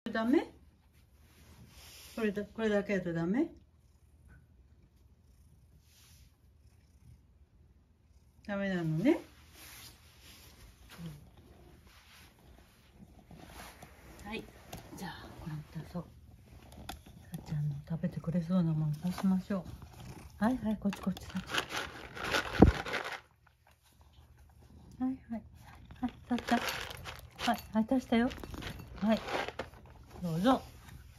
ダメ？これだけだとダメ？ダメなのね。はい、じゃあこれ出そう。さっちゃんの食べてくれそうなもの出しましょう。はいはい、こっちこっち。はいはいはい、さっちゃん。はいはい、出したよ。はい、どうぞ。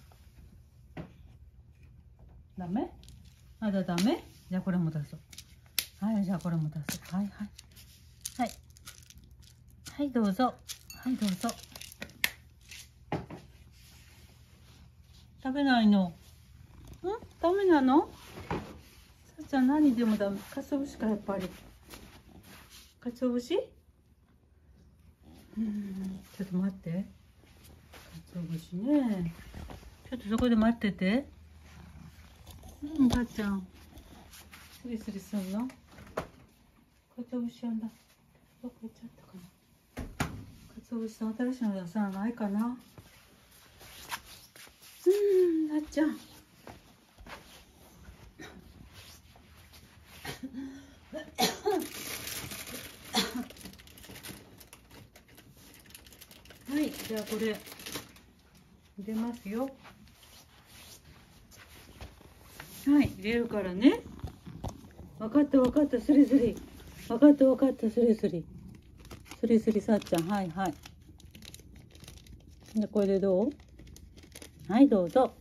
ダメ？まだダメ？じゃあこれも出そう。はい、じゃあこれも出そう。はいはいはいはい、どうぞ。はいどうぞ。食べないの？ダメなの？さっちゃん何でもダメ。かつお節か、やっぱり。かつお節？ちょっと待って。かつお節ね。ちょっとそこで待ってて。さっちゃん。スリスリすんの？かつお節やんだ。どこ行っちゃったかな。かつお節の新しいの出さないかな。さっちゃん。はい、じゃあこれ入れますよ。はい、入れるからね。分かった分かった、スリスリ。分かった分かった、スリスリ。スリスリ、さっちゃん、はいはい。で、これでどう？はい、どうぞ。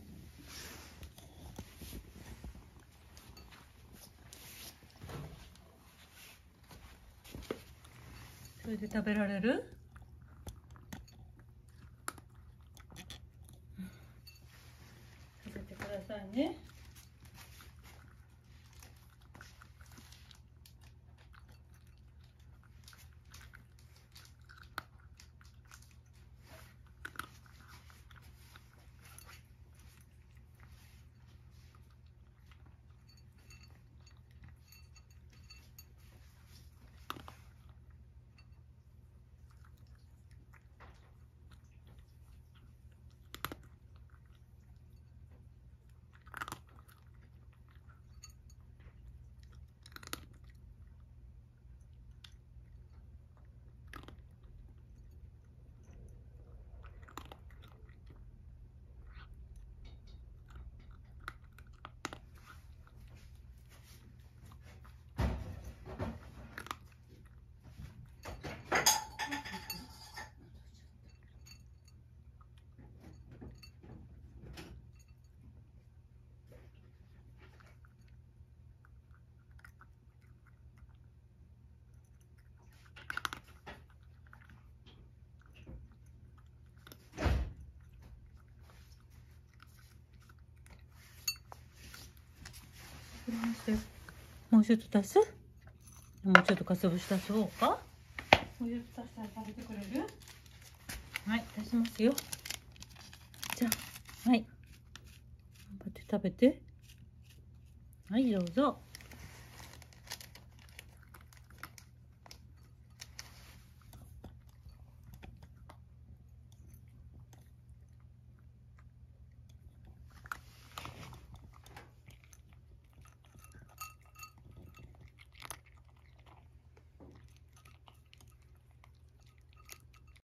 それで食べられる？食べてくださいね。もうちょっと足す？もうちょっとかつお節足そうか？もうちょっと足したら食べてくれる？はい、足しますよ。じゃあ、はい。頑張って食べて。はい、どうぞ。